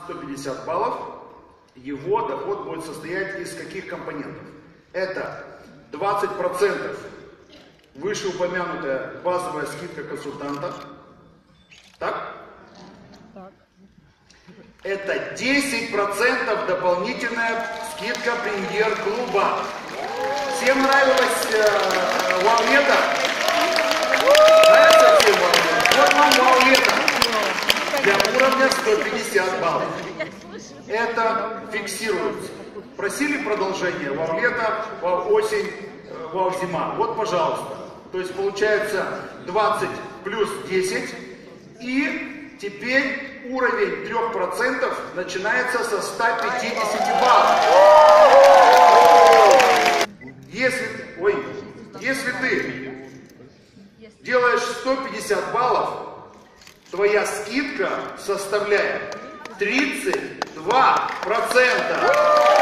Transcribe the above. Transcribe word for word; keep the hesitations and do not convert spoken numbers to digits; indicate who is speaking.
Speaker 1: сто пятьдесят баллов, его доход будет состоять из каких компонентов? Это двадцать процентов вышеупомянутая базовая скидка консультанта. Так?
Speaker 2: Так.
Speaker 1: Это десять процентов дополнительная скидка премьер-клуба. Всем нравилось э, вау-лето? Нравится всем вау-лето? Вот вам вау-лето. Для уровня сто пятьдесят баллов. Это фиксируется. Просили продолжение вау-лето, вау-осень, вау-зима. Вот, пожалуйста. То есть получается двадцать плюс десять. И теперь уровень трех процентов начинается со ста пятидесяти баллов. Если, ой, если ты делаешь сто пятьдесят баллов, твоя скидка составляет тридцать два процента.